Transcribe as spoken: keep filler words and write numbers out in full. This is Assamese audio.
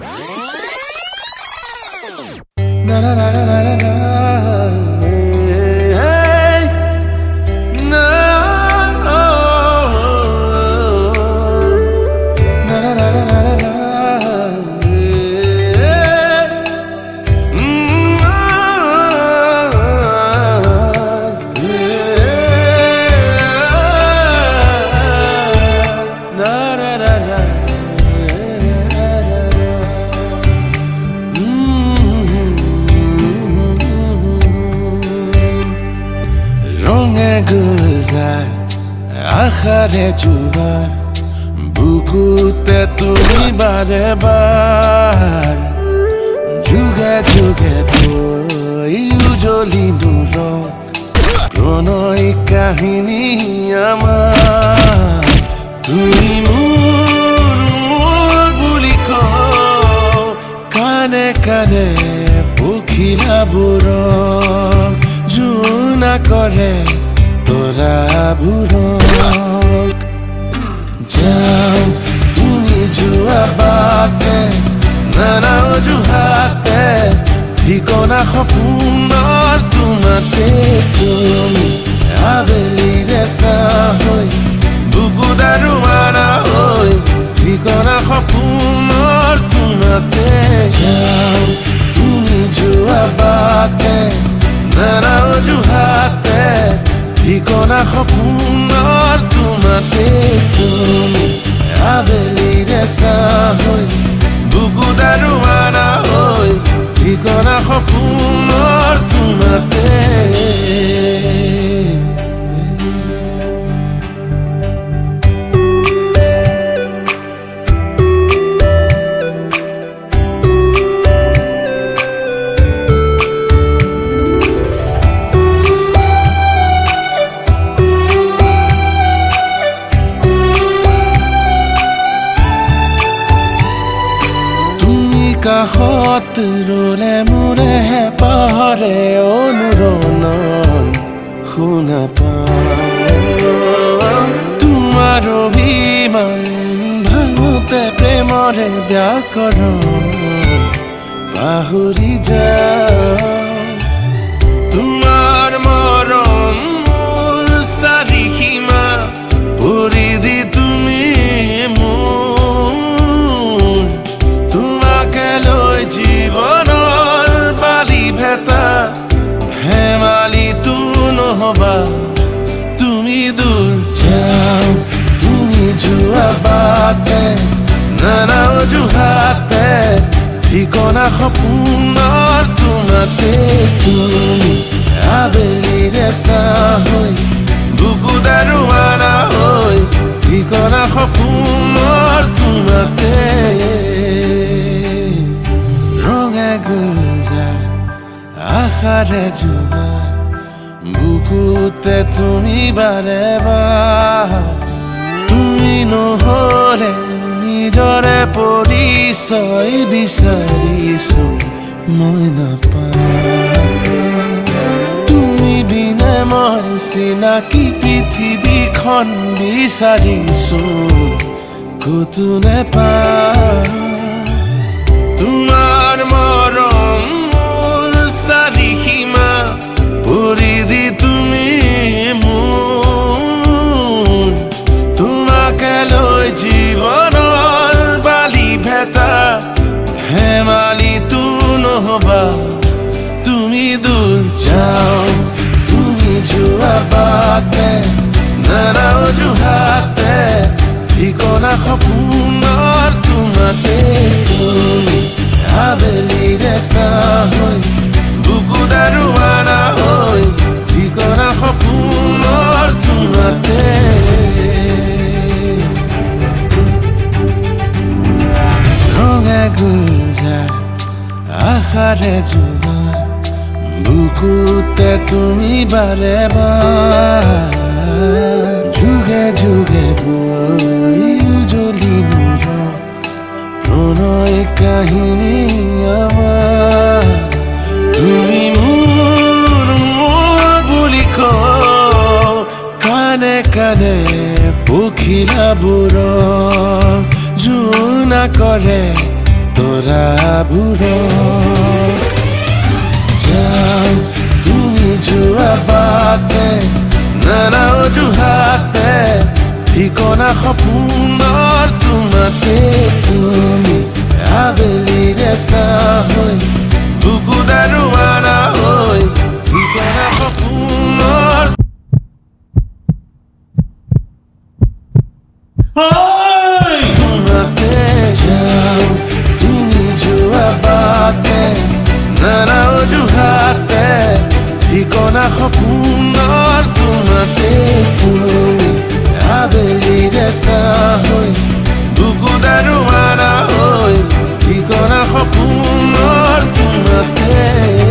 Na na na na na na. Hey, no. Na na na na na na. Hey, mm, yeah. Na na na na. गुजार आखरे जुबार बुकुते तुमी बारे बार जुगे जुगे बोई उजली नूर प्रणय काहिनी आमार तुमी मोर मोर बुली कও काने काने पखिला बुरक जुना करे তোরা বুড়ক যাও তুমি জুয়া বাতে নানা অজুহাতে ঠিকনা সপোনৰ তোমাতে তুমি আবেলি ৰেচা হৈ বুকুত আৰু মাৰা হৈ ঠিকনা সপোনৰ তোমাতে যাও তুমি জুয়া বাতে নানা অজুহাতে ঠিকনা সপোনৰ তোমাতে তুমি আবেলি ৰেচা হৈ বুকুত আৰু মাৰা হৈ ঠিকনা সপোনৰ তোমাতে কাষত ৰলে মোৰে পাহৰে অনুৰণন শুনা পাওঁ তোমাৰ অভিমান ভাঙোতে প্ৰেমৰে ব্যাকৰণ পাহৰি যাওঁ তোমাৰ মৰম মোৰ চাৰিসীমা পৰিধি তুমি জীবনৰ বালি ভেটা ধেমালি তু নহবা তুমি দূৰ যাও তুমি জুৱা বাতে নানা অজুহাতে ঠিকনা সপোনৰ তোমাতে তুমি আবেলি ৰেচা হৈ বুকুত আৰু মাৰা হৈ ঠিকনা সপোনৰ তোমাতে গুলজাৰ আশাৰে জুবাৰ বুকুতে তুমি বাৰে বাৰ তুমি নহলে নিজৰে পৰিচয় বিচাৰিছো মই নাপাওঁ তুমি বিনে মই চিনাকি পৃথিৱীখন বিচাৰিছো কতো নেপাওঁ তোমাৰ মৰম মোৰ চাৰিসীমা পৰিধি তুমি মোৰ তোমাকে লৈ জীৱনৰ বালি ভেটা ধেমালি তু নহবা তুমি দূৰ যাও তুমি জুৱা বাতে নানা অজুহাতে ঠিকনা সপোনৰ তোমাতে তুমি আবেলি ৰেচা হৈ বুকুত আৰু মাৰা হৈ ঠিকনা সপোনৰ তোমাতে ৰঙা গুলজাৰ আশাৰে জুবাৰ বুকুতে তুমি বাৰে বাৰ যুগে যুগে বৈ উজলি নূৰ প্ৰণয় কাহিনী আমাৰ তুমি মোৰ মোৰ বুলি কও কানে কানে পখিলা বুৰক জোনা কৰে তৰাবোৰক যাও তুমি যোৱা বাটে নানা অজুহাতে ঠিকনা সপোনৰ তোমাতে তুমি আবেলিৰে চাহৈ বুকুত আৰু মাৰা হৈ ঠিকনা সপোনৰ তোমাতে যাও তুমি যোৱা বাটে নানা অজুহাতে ঠিকনা সপোনৰ তোমাতে তুমি আবেলিৰে চাহৈ বুকুত আৰু মাৰা হৈ ঠিকনা সপোনৰ তোমাতে